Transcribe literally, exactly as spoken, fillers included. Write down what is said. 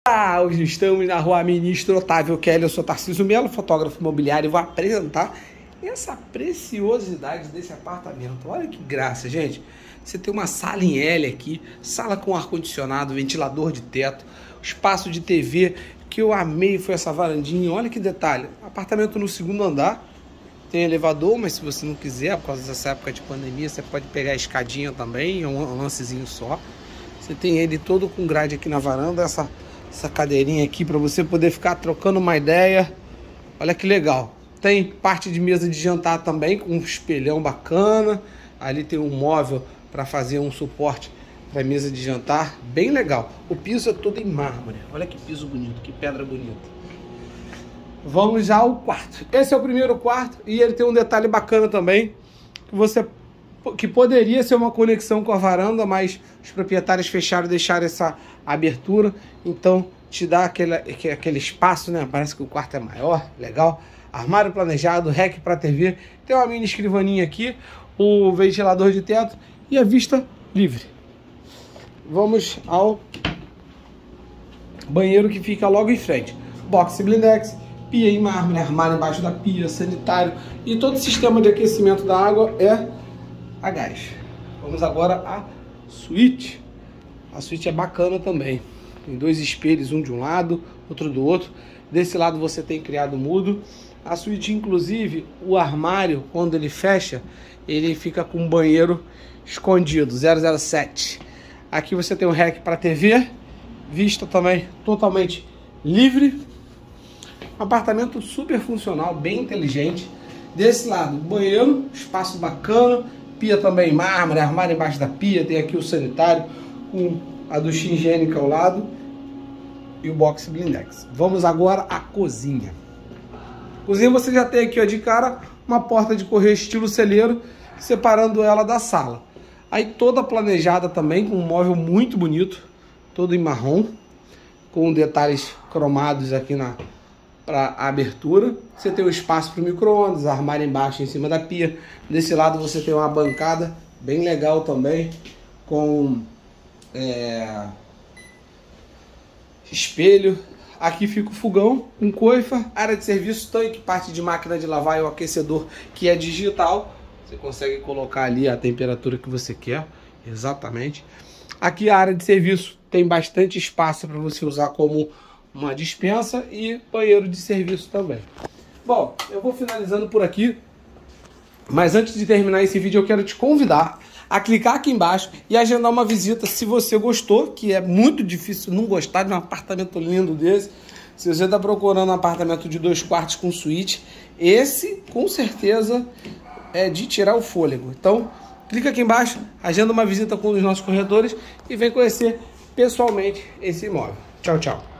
Ah, hoje estamos na rua Ministro Otávio Kelly, eu sou Tarcísio Melo, fotógrafo imobiliário, e vou apresentar essa preciosidade desse apartamento. Olha que graça, gente. Você tem uma sala em L aqui, sala com ar-condicionado, ventilador de teto, espaço de T V, que eu amei foi essa varandinha. Olha que detalhe, apartamento no segundo andar, tem elevador, mas se você não quiser, por causa dessa época de pandemia, você pode pegar a escadinha também, é um lancezinho só. Você tem ele todo com grade aqui na varanda, essa... essa cadeirinha aqui para você poder ficar trocando uma ideia. Olha que legal. Tem parte de mesa de jantar também com um espelhão bacana. Ali tem um móvel para fazer um suporte para mesa de jantar, bem legal. O piso é todo em mármore. Olha que piso bonito, que pedra bonita. Vamos já ao quarto. Esse é o primeiro quarto e ele tem um detalhe bacana também, que você que poderia ser uma conexão com a varanda, mas os proprietários fecharam e deixaram essa abertura, então te dá aquele, aquele espaço, né? Parece que o quarto é maior, legal. Armário planejado, rack para T V, tem uma mini escrivaninha aqui, o ventilador de teto e a vista livre. Vamos ao banheiro que fica logo em frente. Box blindex, pia em mármore, armário embaixo da pia, sanitário e todo o sistema de aquecimento da água é a gás. Vamos agora à suíte. A suíte é bacana também. Tem dois espelhos, um de um lado, outro do outro. Desse lado você tem criado mudo. A suíte, inclusive, o armário, quando ele fecha, ele fica com um banheiro escondido, zero zero sete. Aqui você tem um rack para T V, vista também totalmente livre. Apartamento super funcional, bem inteligente. Desse lado, banheiro, espaço bacana. Pia também em mármore, armário embaixo da pia, tem aqui o sanitário com a ducha higiênica ao lado e o box blindex. Vamos agora à cozinha. Cozinha você já tem aqui, ó, de cara uma porta de correr estilo celeiro, separando ela da sala. Aí toda planejada também com um móvel muito bonito, todo em marrom, com detalhes cromados aqui na para a abertura. Você tem o espaço para o micro-ondas, armário embaixo em cima da pia. Desse lado você tem uma bancada bem legal também, com é, espelho. Aqui fica o fogão, um coifa, área de serviço, tanque, parte de máquina de lavar e o aquecedor que é digital. Você consegue colocar ali a temperatura que você quer, exatamente. Aqui a área de serviço tem bastante espaço para você usar como uma despensa e banheiro de serviço também. Bom, eu vou finalizando por aqui, mas antes de terminar esse vídeo eu quero te convidar a clicar aqui embaixo e agendar uma visita se você gostou, que é muito difícil não gostar de um apartamento lindo desse. Se você está procurando um apartamento de dois quartos com suíte, esse com certeza é de tirar o fôlego. Então clica aqui embaixo, agenda uma visita com um dos nossos corretores e vem conhecer pessoalmente esse imóvel. Tchau, tchau.